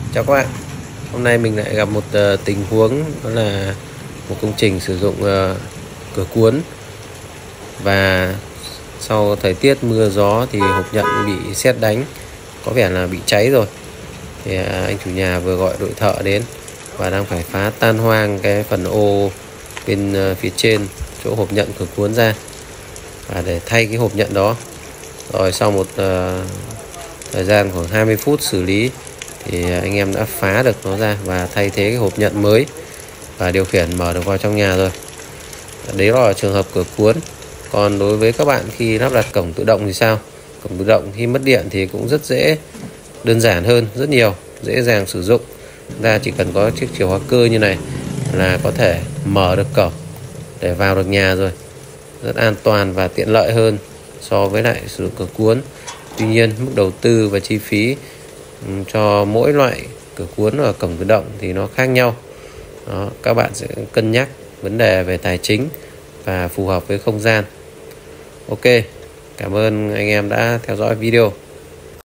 Chào các bạn. Hôm nay mình lại gặp một tình huống, đó là một công trình sử dụng cửa cuốn, và sau thời tiết mưa gió thì hộp nhận bị sét đánh, có vẻ là bị cháy rồi. Thì anh chủ nhà vừa gọi đội thợ đến và đang phải phá tan hoang cái phần ô bên phía trên chỗ hộp nhận cửa cuốn ra, và để thay cái hộp nhận đó. Rồi sau một thời gian khoảng 20 phút xử lý thì anh em đã phá được nó ra và thay thế cái hộp nhận mới và điều khiển mở được vào trong nhà rồi. Đấy là trường hợp cửa cuốn. Còn đối với các bạn khi lắp đặt cổng tự động thì sao? Cổng tự động khi mất điện thì cũng rất dễ, đơn giản hơn rất nhiều, dễ dàng sử dụng. Ta chỉ cần có chiếc chìa khóa cơ như này là có thể mở được cổng để vào được nhà rồi. Rất an toàn và tiện lợi hơn so với lại sử dụng cửa cuốn. Tuy nhiên mức đầu tư và chi phí cho mỗi loại cửa cuốn và cổng tự động thì nó khác nhau. Đó, các bạn sẽ cân nhắc vấn đề về tài chính và phù hợp với không gian. Ok, cảm ơn anh em đã theo dõi video.